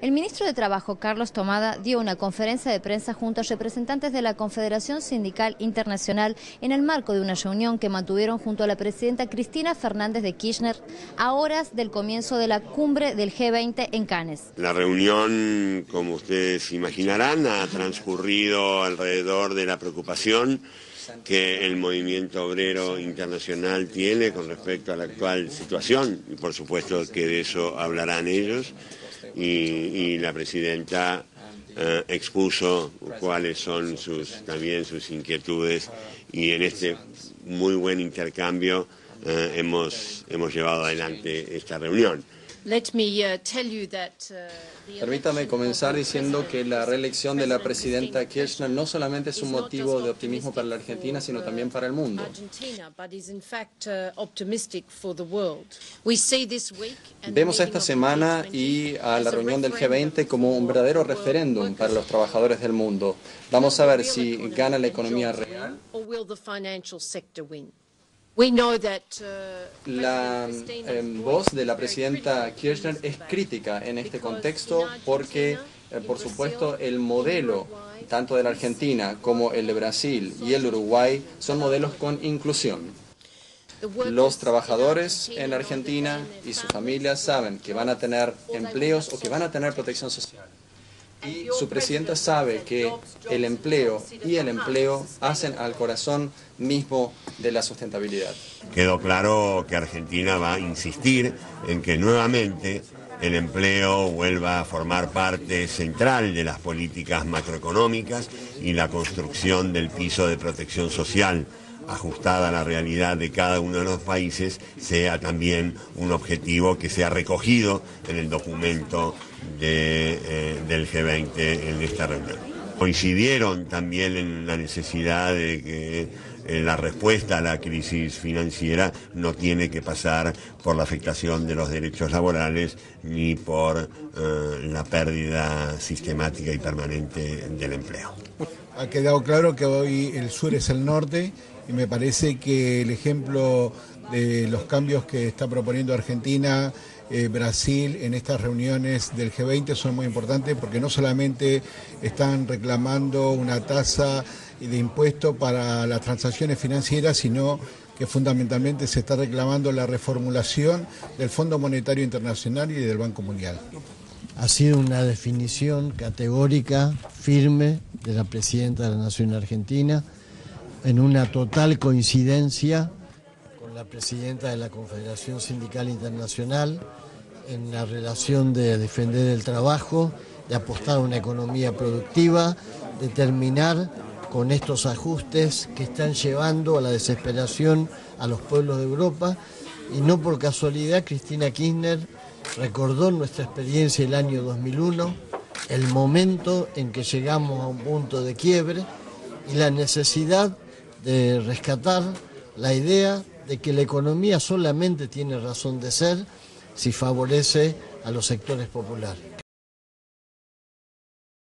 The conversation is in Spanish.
El ministro de Trabajo, Carlos Tomada, dio una conferencia de prensa junto a representantes de la Confederación Sindical Internacional en el marco de una reunión que mantuvieron junto a la presidenta Cristina Fernández de Kirchner a horas del comienzo de la cumbre del G20 en Cannes. La reunión, como ustedes imaginarán, ha transcurrido alrededor de la preocupación que el movimiento obrero internacional tiene con respecto a la actual situación, y por supuesto que de eso hablarán ellos, y la presidenta expuso cuáles son también sus inquietudes, y en este muy buen intercambio hemos llevado adelante esta reunión. Permítame comenzar diciendo que la reelección de la presidenta Kirchner no solamente es un motivo de optimismo para la Argentina, sino también para el mundo. Vemos esta semana y a la reunión del G20 como un verdadero referéndum para los trabajadores del mundo. Vamos a ver si gana la economía real. La voz de la presidenta Kirchner es crítica en este contexto porque, por supuesto, el modelo tanto de la Argentina como el de Brasil y el de Uruguay son modelos con inclusión. Los trabajadores en la Argentina y sus familias saben que van a tener empleos o que van a tener protección social. Y su presidenta sabe que el empleo y el empleo hacen al corazón mismo de la sustentabilidad. Quedó claro que Argentina va a insistir en que nuevamente el empleo vuelva a formar parte central de las políticas macroeconómicas y la construcción del piso de protección social ajustada a la realidad de cada uno de los países sea también un objetivo que sea recogido en el documento del G20 en esta reunión. Coincidieron también en la necesidad de que la respuesta a la crisis financiera no tiene que pasar por la afectación de los derechos laborales ni por la pérdida sistemática y permanente del empleo. Ha quedado claro que hoy el sur es el norte y me parece que el ejemplo de los cambios que está proponiendo Argentina, Brasil en estas reuniones del G20 son muy importantes porque no solamente están reclamando una tasa de impuesto para las transacciones financieras, sino que fundamentalmente se está reclamando la reformulación del Fondo Monetario Internacional y del Banco Mundial. Ha sido una definición categórica, firme, de la presidenta de la Nación Argentina, en una total coincidencia con la presidenta de la Confederación Sindical Internacional, en la relación de defender el trabajo, de apostar a una economía productiva, de terminar con estos ajustes que están llevando a la desesperación a los pueblos de Europa. Y no por casualidad, Cristina Kirchner recordó nuestra experiencia el año 2001, el momento en que llegamos a un punto de quiebre y la necesidad de rescatar la idea de que la economía solamente tiene razón de ser si favorece a los sectores populares.